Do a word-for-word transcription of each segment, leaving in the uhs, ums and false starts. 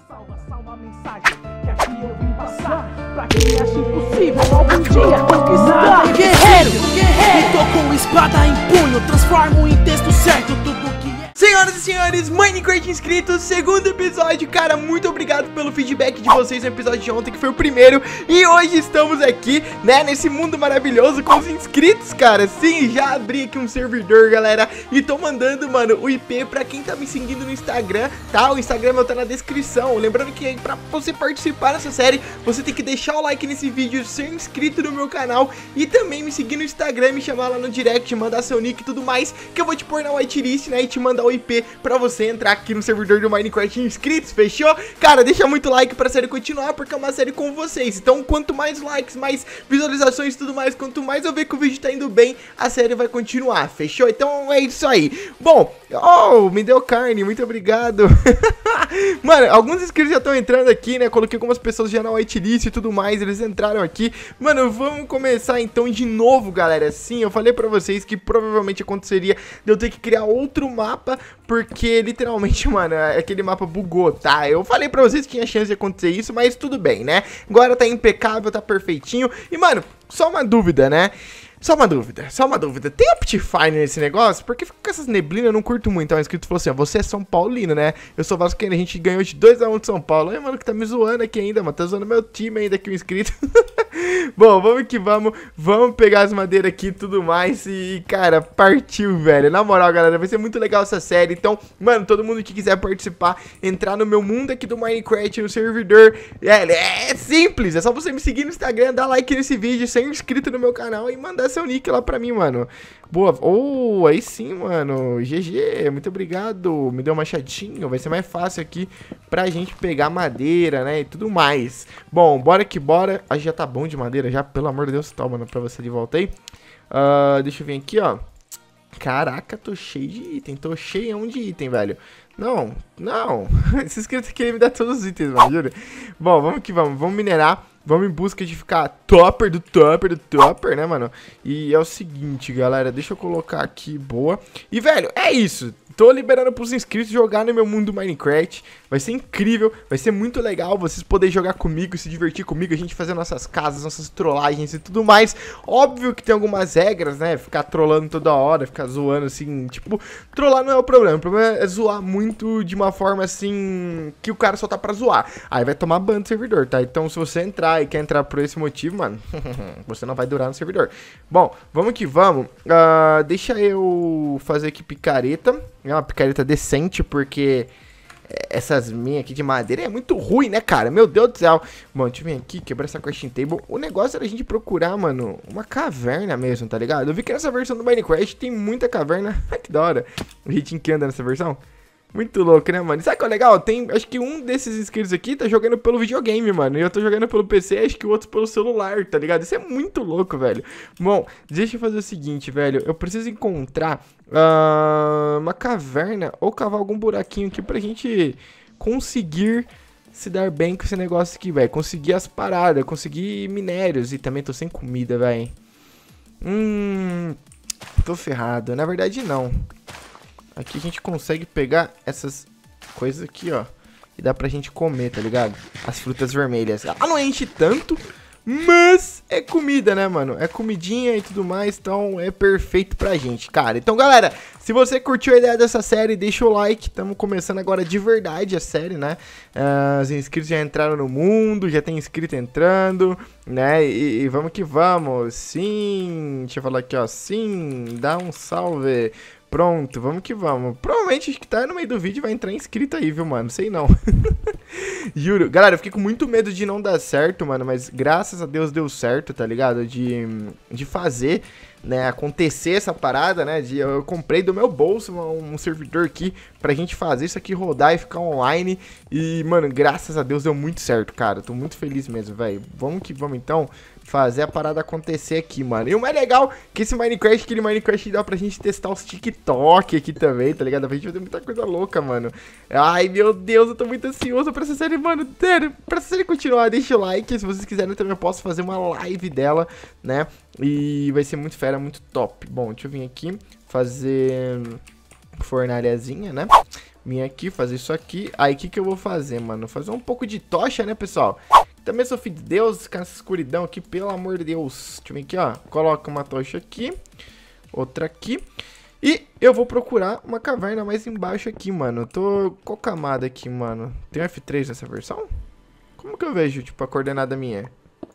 Salva, salva a mensagem que aqui eu vim passar. Pra quem acha impossível algum dia conquistar. Guerreiro, guerreiro, tô com espada em punho, transformo em texto certo tudo que é. Senhoras e senhores, Minecraft inscritos, segundo episódio. Cara, muito obrigado pelo feedback de vocês no episódio de ontem, que foi o primeiro. E hoje estamos aqui, né, nesse mundo maravilhoso com os inscritos, cara. Sim, já abri aqui um servidor, galera, e tô mandando, mano, o I P pra quem tá me seguindo no Instagram, tá? O Instagram meu tá na descrição. Lembrando que pra você participar dessa série, você tem que deixar o like nesse vídeo, ser inscrito no meu canal e também me seguir no Instagram, me chamar lá no direct, mandar seu nick e tudo mais, que eu vou te pôr na whitelist, né, e te mandar o I P pra você entrar aqui no servidor do Minecraft inscritos, fechou? Cara, deixa muito like pra série continuar, porque é uma série com vocês. Então, quanto mais likes, mais visualizações e tudo mais, quanto mais eu ver que o vídeo tá indo bem, a série vai continuar, fechou? Então é isso aí. Bom, oh, me deu carne, muito obrigado. Mano, alguns inscritos já estão entrando aqui, né? Coloquei algumas pessoas já na whitelist e tudo mais, eles entraram aqui. Mano, vamos começar então de novo, galera. Sim, eu falei pra vocês que provavelmente aconteceria de eu ter que criar outro mapa, porque literalmente, mano, aquele mapa bugou, tá? Eu falei pra vocês que tinha chance de acontecer isso, mas tudo bem, né? Agora tá impecável, tá perfeitinho. E, mano, só uma dúvida, né? Só uma dúvida, só uma dúvida. Tem Optifine nesse negócio? Porque fica com essas neblinas, eu não curto muito. Então o inscrito falou assim, ó, você é São Paulino, né? Eu sou vascaíno, a gente ganhou de dois a um de São Paulo. Aí, mano, que tá me zoando aqui ainda, mano. Tá zoando meu time ainda aqui, o inscrito. Bom, vamos que vamos. Vamos pegar as madeiras aqui e tudo mais. E, cara, partiu, velho. Na moral, galera, vai ser muito legal essa série. Então, mano, todo mundo que quiser participar, entrar no meu mundo aqui do Minecraft, no servidor. É, é simples, é só você me seguir no Instagram, dar like nesse vídeo, ser inscrito no meu canal e mandar seu nick lá pra mim, mano. Boa. Oh, aí sim, mano. G G, muito obrigado. Me deu um machadinho. Vai ser mais fácil aqui pra gente pegar madeira, né? E tudo mais. Bom, bora que bora. Acho que já tá bom de madeira já. Pelo amor de Deus, tá, mano, pra você de volta aí. Uh, deixa eu vir aqui, ó. Caraca, tô cheio de item. Tô cheião de item, velho. Não, não. Esse inscrito aqui me dá todos os itens, mano, juro. Bom, vamos que vamos. Vamos minerar. Vamos em busca de ficar topper do topper do topper, né, mano? E é o seguinte, galera, deixa eu colocar aqui, boa. E, velho, é isso. Tô liberando pros inscritos jogar no meu mundo Minecraft. Vai ser incrível, vai ser muito legal vocês poderem jogar comigo, se divertir comigo, a gente fazer nossas casas, nossas trollagens e tudo mais. Óbvio que tem algumas regras, né? Ficar trollando toda hora, ficar zoando assim, tipo, trollar não é o problema. O problema é zoar muito de uma forma assim, que o cara só tá pra zoar. Aí vai tomar ban do servidor, tá? Então se você entrar e quer entrar por esse motivo, mano, você não vai durar no servidor. Bom, vamos que vamos. Uh, deixa eu fazer aqui picareta. É uma picareta decente, porque essas minhas aqui de madeira é muito ruim, né, cara? Meu Deus do céu. Bom, deixa eu vir aqui, quebrar essa crafting table. O negócio era a gente procurar, mano, uma caverna mesmo, tá ligado? Eu vi que nessa versão do Minecraft tem muita caverna. Ai, que da hora. O jeitinho que anda nessa versão. Muito louco, né, mano? E sabe o que é legal? Tem, acho que um desses inscritos aqui tá jogando pelo videogame, mano. E eu tô jogando pelo P C, acho que o outro pelo celular, tá ligado? Isso é muito louco, velho. Bom, deixa eu fazer o seguinte, velho. Eu preciso encontrar uh, uma caverna ou cavar algum buraquinho aqui pra gente conseguir se dar bem com esse negócio aqui, velho. Conseguir as paradas, conseguir minérios. E também tô sem comida, velho. Hum... Tô ferrado. Na verdade, não. Aqui a gente consegue pegar essas coisas aqui, ó. E dá pra gente comer, tá ligado? As frutas vermelhas. Ah, não enche tanto, mas é comida, né, mano? É comidinha e tudo mais, então é perfeito pra gente, cara. Então, galera, se você curtiu a ideia dessa série, deixa o like. Estamos começando agora de verdade a série, né? Uh, os inscritos já entraram no mundo, já tem inscrito entrando, né? E, e vamos que vamos. Sim, deixa eu falar aqui, ó. Sim, dá um salve. Pronto, vamos que vamos. Provavelmente acho que tá no meio do vídeo vai entrar inscrito aí, viu, mano? Sei não. Juro. Galera, eu fiquei com muito medo de não dar certo, mano. Mas graças a Deus deu certo, tá ligado? De, de fazer, né, acontecer essa parada, né? De, eu comprei do meu bolso um, um servidor aqui pra gente fazer isso aqui rodar e ficar online. E, mano, graças a Deus deu muito certo, cara. Tô muito feliz mesmo, velho. Vamos que vamos, então, fazer a parada acontecer aqui, mano. E o mais legal que esse Minecraft, aquele Minecraft dá pra gente testar os TikTok aqui também, tá ligado? Dá pra gente fazer muita coisa louca, mano. Ai, meu Deus, eu tô muito ansioso pra essa série, mano. Sério, pra essa série continuar, deixa o like. Se vocês quiserem também eu posso fazer uma live dela, né? E vai ser muito fera, muito top. Bom, deixa eu vir aqui fazer fornalhazinha, né? vir aqui, fazer isso aqui. Aí, o que que eu vou fazer, mano? Fazer um pouco de tocha, né, pessoal? Também sou filho de Deus, ficar nessa escuridão aqui, pelo amor de Deus. Deixa eu ver aqui, ó. Coloca uma tocha aqui. Outra aqui. E eu vou procurar uma caverna mais embaixo aqui, mano. Eu tô com a camada aqui, mano. Tem F três nessa versão? Como que eu vejo, tipo, a coordenada minha?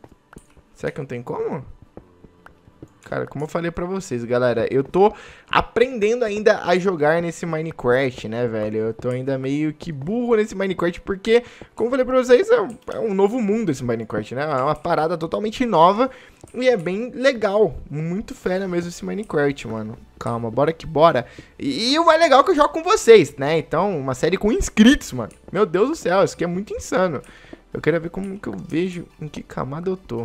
Será que não tem como? Cara, como eu falei pra vocês, galera, eu tô aprendendo ainda a jogar nesse Minecraft, né, velho? Eu tô ainda meio que burro nesse Minecraft, porque, como eu falei pra vocês, é um, é um novo mundo esse Minecraft, né? É uma parada totalmente nova e é bem legal. Muito fera mesmo esse Minecraft, mano. Calma, bora que bora. E, e o mais legal é que eu jogo com vocês, né? Então, uma série com inscritos, mano. Meu Deus do céu, isso aqui é muito insano. Eu queria ver como que eu vejo, em que camada eu tô.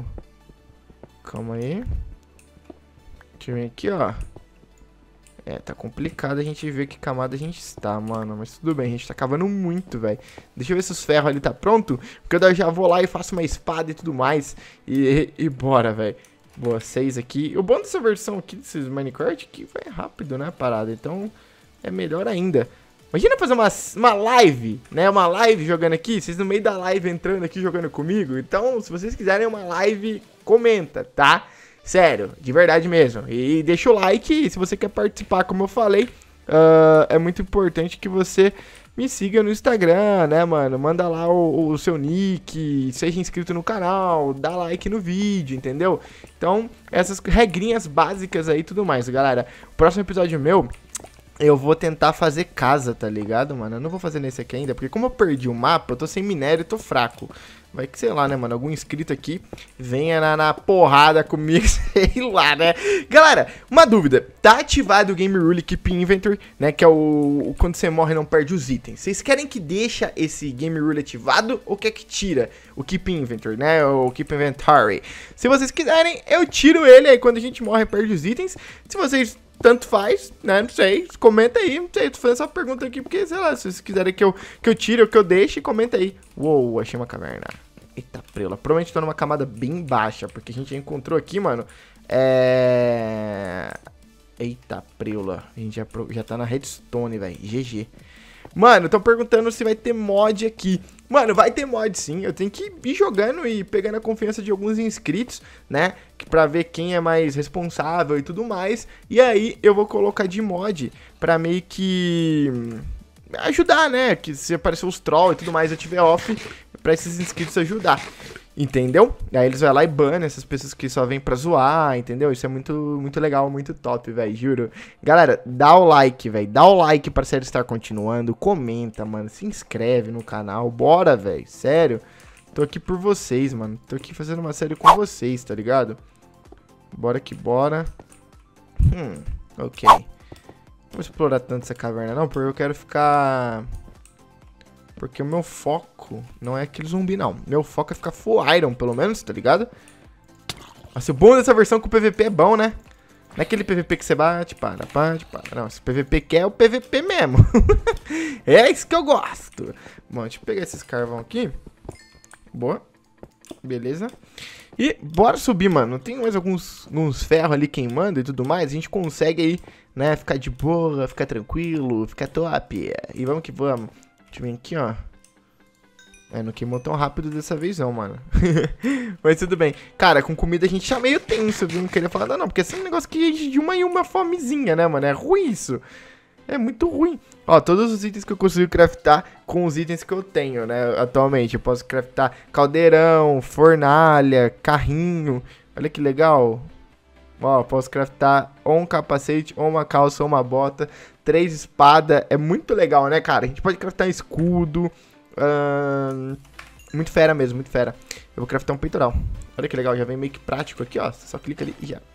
Calma aí. Deixa eu ver aqui, ó. É, tá complicado a gente ver que camada a gente está, mano. Mas tudo bem, a gente tá cavando muito, velho. Deixa eu ver se os ferros ali tá pronto. Porque eu já vou lá e faço uma espada e tudo mais. E, e, e bora, velho. Boa, seis aqui. O bom dessa versão aqui, desses Minecraft, que vai rápido, né, a parada. Então, é melhor ainda. Imagina fazer uma, uma live, né? Uma live jogando aqui. Vocês no meio da live entrando aqui jogando comigo. Então, se vocês quiserem uma live, comenta, tá? Sério, de verdade mesmo. E deixa o like se você quer participar, como eu falei. Uh, é muito importante que você me siga no Instagram, né, mano? Manda lá o, o seu nick, seja inscrito no canal, dá like no vídeo, entendeu? Então, essas regrinhas básicas aí e tudo mais, galera. O próximo episódio meu, eu vou tentar fazer casa, tá ligado, mano? Eu não vou fazer nesse aqui ainda, porque como eu perdi o mapa, eu tô sem minério e tô fraco. Vai que, sei lá, né, mano, algum inscrito aqui venha na, na porrada comigo, sei lá, né? Galera, uma dúvida. Tá ativado o Game Rule Keep Inventory, né, que é o, o quando você morre não perde os itens. Vocês querem que deixa esse Game Rule ativado ou quer que tira o Keep Inventory, né, o Keep Inventory? Se vocês quiserem, eu tiro ele, aí quando a gente morre perde os itens. Se vocês... tanto faz, né? Não sei. Comenta aí. Não sei. Tô fazendo essa pergunta aqui porque, sei lá, se vocês quiserem que eu, que eu tire ou que eu deixe, comenta aí. Uou, achei uma caverna. Eita, prela. Provavelmente tô numa camada bem baixa, porque a gente já encontrou aqui, mano. É... Eita, prela. A gente já, já tá na redstone, velho. G G. Mano, estão perguntando se vai ter mod aqui. Mano, vai ter mod sim. Eu tenho que ir jogando e pegando a confiança de alguns inscritos, né? Pra ver quem é mais responsável e tudo mais. E aí eu vou colocar de mod pra meio que ajudar, né? Que se aparecer os trolls e tudo mais, eu tiver off pra esses inscritos ajudar. Entendeu? Aí eles vão lá e banam essas pessoas que só vêm pra zoar, entendeu? Isso é muito, muito legal, muito top, velho, juro. Galera, dá o like, velho. Dá o like pra série estar continuando. Comenta, mano. Se inscreve no canal. Bora, velho. Sério. Tô aqui por vocês, mano. Tô aqui fazendo uma série com vocês, tá ligado? Bora que bora. Hum, ok. Não vou explorar tanto essa caverna, não, porque eu quero ficar... Porque o meu foco não é aquele zumbi, não. Meu foco é ficar full iron, pelo menos, tá ligado? Nossa, o bom dessa versão é que o P V P é bom, né? Não é aquele P V P que você bate, para, bate, para. Não, esse P V P que é o P V P mesmo. É isso que eu gosto. Bom, deixa eu pegar esses carvão aqui. Boa. Beleza. E bora subir, mano. Tem mais alguns, alguns ferros ali queimando e tudo mais. A gente consegue aí, né, ficar de boa, ficar tranquilo, ficar top. E vamos que vamos. Deixa eu ver aqui, ó. É, não queimou tão rápido dessa vez não, mano. Mas tudo bem. Cara, com comida a gente tá meio tenso, viu? Não queria falar nada não, porque esse é um negócio que a gente de uma em uma fomezinha, né, mano? É ruim isso. É muito ruim. Ó, todos os itens que eu consigo craftar com os itens que eu tenho, né, atualmente. Eu posso craftar caldeirão, fornalha, carrinho. Olha que legal. Ó, posso craftar ou um capacete, ou uma calça, ou uma bota. Três espadas. É muito legal, né, cara? A gente pode craftar escudo. Uh, muito fera mesmo, muito fera. Eu vou craftar um peitoral. Olha que legal, já vem meio que prático aqui, ó. Você só clica ali e já...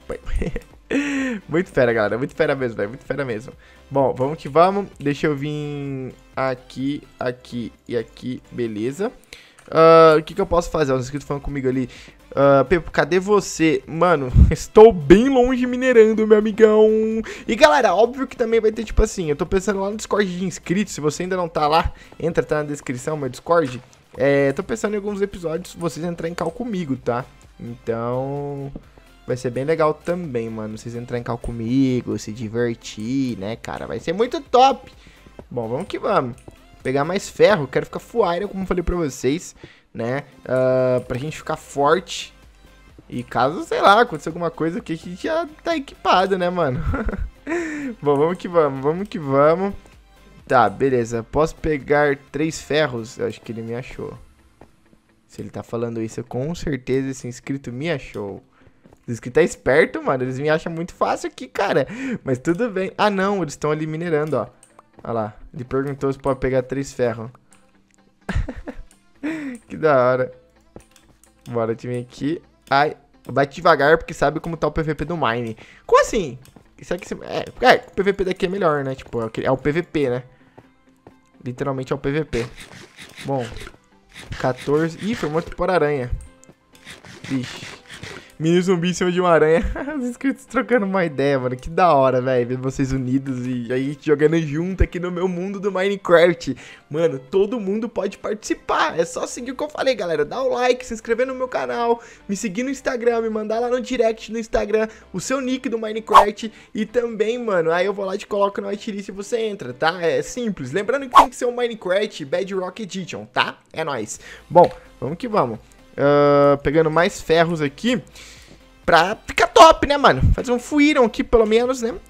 Muito fera, galera. Muito fera mesmo, velho. Muito fera mesmo. Bom, vamos que vamos. Deixa eu vir aqui, aqui e aqui. Beleza. Uh, o que que eu posso fazer? Os inscritos falando comigo ali. Uh, Pepo, cadê você? Mano, estou bem longe minerando, meu amigão. E galera, óbvio que também vai ter tipo assim, eu tô pensando lá no Discord de inscritos. Se você ainda não tá lá, entra, tá na descrição, meu Discord. É, tô pensando em alguns episódios vocês entrarem em cal comigo, tá? Então... vai ser bem legal também, mano. Vocês entrarem em cal comigo, se divertir, né, cara? Vai ser muito top. Bom, vamos que vamos. Pegar mais ferro, quero ficar full iron, como eu falei pra vocês, né? Uh, pra gente ficar forte. E caso, sei lá, aconteça alguma coisa aqui, a gente já tá equipado, né, mano? Bom, vamos que vamos, vamos que vamos. Tá, beleza. Posso pegar três ferros? Eu acho que ele me achou. Se ele tá falando isso, com certeza esse inscrito me achou. Esse inscrito é esperto, mano. Eles me acham muito fácil aqui, cara. Mas tudo bem. Ah, não. Eles estão ali minerando, ó. Olha lá. Ele perguntou se pode pegar três ferros. Que da hora. Bora, time aqui. Ai, bate devagar porque sabe como tá o P V P do Mine. Como assim? Isso aqui é, é, o P V P daqui é melhor, né? Tipo, é o P V P, né? Literalmente é o P V P. Bom, quatorze. Ih, foi morto por aranha. Vixe. Mini zumbi em cima de uma aranha. Os inscritos trocando uma ideia, mano. Que da hora, velho. Ver vocês unidos e aí jogando junto aqui no meu mundo do Minecraft. Mano, todo mundo pode participar. É só seguir o que eu falei, galera. Dá o like, se inscrever no meu canal, me seguir no Instagram, me mandar lá no direct no Instagram o seu nick do Minecraft. E também, mano, aí eu vou lá e te coloco na whitelist e você entra, tá? É simples. Lembrando que tem que ser um Minecraft Bedrock Edition, tá? É nóis. Bom, vamos que vamos. Uh, pegando mais ferros aqui pra ficar top, né, mano? Fazer um fuiram aqui, pelo menos, né?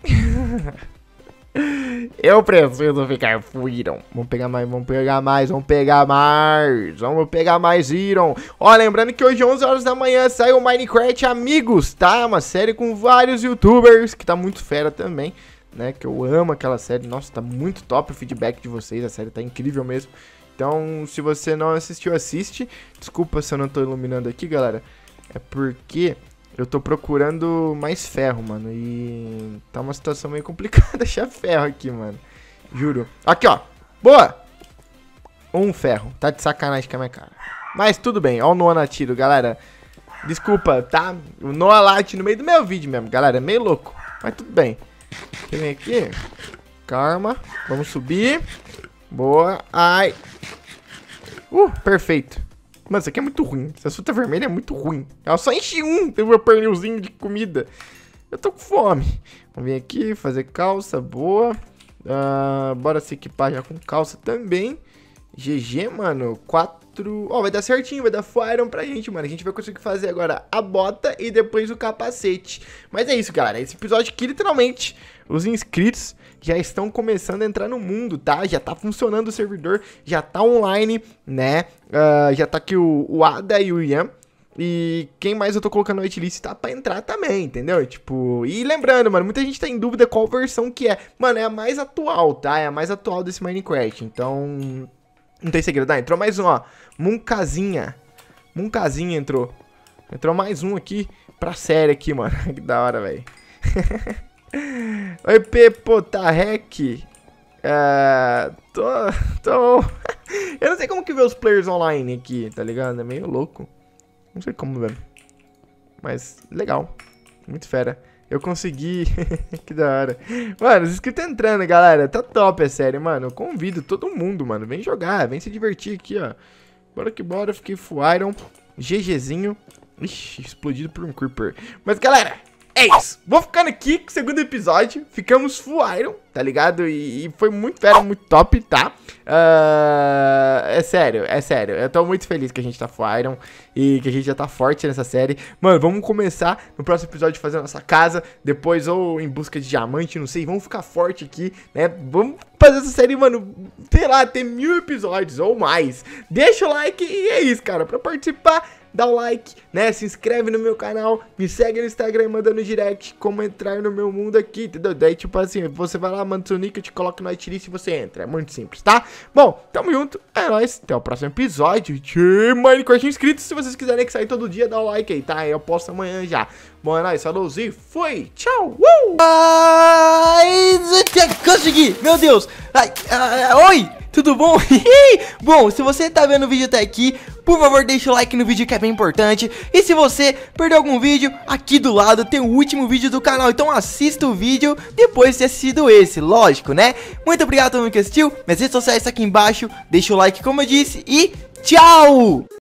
Eu preciso ficar fuiram. Vamos pegar mais, vamos pegar mais, vamos pegar mais. Vamos pegar mais Iron. Ó, lembrando que hoje, onze horas da manhã, sai o Minecraft Amigos, tá? Uma série com vários youtubers, que tá muito fera também, né? Que eu amo aquela série. Nossa, tá muito top o feedback de vocês. A série tá incrível mesmo. Então, se você não assistiu, assiste. Desculpa se eu não tô iluminando aqui, galera. É porque eu tô procurando mais ferro, mano. E tá uma situação meio complicada achar ferro aqui, mano. Juro. Aqui, ó. Boa! Um ferro. Tá de sacanagem com a minha cara. Mas tudo bem. Ó o Noah na tiro, galera. Desculpa, tá? O Noah late no meio do meu vídeo mesmo, galera. É meio louco. Mas tudo bem. Vem aqui. Calma. Vamos subir. Boa. Ai. Uh, perfeito. Mano, isso aqui é muito ruim. Essa fruta vermelha é muito ruim. Ela só enche um. Tem meu pernilzinho de comida. Eu tô com fome. Vamos vir aqui, fazer calça. Boa. Uh, bora se equipar já com calça também. G G, mano. Quatro. Ó, oh, vai dar certinho. Vai dar full iron pra gente, mano. A gente vai conseguir fazer agora a bota e depois o capacete. Mas é isso, galera. Esse episódio aqui, literalmente, os inscritos já estão começando a entrar no mundo, tá? Já tá funcionando o servidor, já tá online, né? Uh, já tá aqui o, o Ada e o Ian. E quem mais eu tô colocando no whitelist tá pra entrar também, entendeu? Tipo, e lembrando, mano, muita gente tá em dúvida qual versão que é. Mano, é a mais atual, tá? É a mais atual desse Minecraft, então não tem segredo. Ah, entrou mais um, ó. Muncazinha. Muncazinha entrou. Entrou mais um aqui pra série aqui, mano. Que da hora, velho. Oi, Pepo, tá rec? É, tô, tô... Eu não sei como que vê os players online aqui, tá ligado? É meio louco. Não sei como ver. Mas legal. Muito fera. Eu consegui. Que da hora. Mano, os inscritos entrando, galera. Tá top, é sério, mano. Eu convido todo mundo, mano. Vem jogar, vem se divertir aqui, ó. Bora que bora. Fiquei full iron. GGzinho. Ixi, explodido por um creeper. Mas, galera, é isso. Vou ficando aqui com o segundo episódio. Ficamos full iron, tá ligado? E, e foi muito fera, muito top, tá? Uh, é sério, é sério. Eu tô muito feliz que a gente tá full iron e que a gente já tá forte nessa série. Mano, vamos começar no próximo episódio fazer a nossa casa. Depois, ou em busca de diamante, não sei. Vamos ficar forte aqui, né? Vamos fazer essa série, mano, sei lá, ter mil episódios ou mais. Deixa o like e é isso, cara. Pra participar, dá o like, né? Se inscreve no meu canal, me segue no Instagram, manda no direct como entrar no meu mundo aqui, entendeu? Daí, tipo assim, você vai lá, manda seu nick, eu te coloco no whitelist e você entra. É muito simples, tá? Bom, tamo junto, é nóis. Até o próximo episódio de Minecraft inscritos. Se vocês quiserem que sair todo dia, dá o like aí, tá? Eu posto amanhã já. Bom, é nóis, falou e fui, tchau, uh! Ai, consegui, meu Deus. Ai, ai, oi, tudo bom? Bom, se você tá vendo o vídeo até aqui, por favor, deixa o like no vídeo que é bem importante. E se você perdeu algum vídeo, aqui do lado tem o último vídeo do canal. Então assista o vídeo depois de ter assistido esse, lógico, né? Muito obrigado a todo mundo que assistiu. Minhas redes sociais estão aqui embaixo. Deixa o like como eu disse e tchau!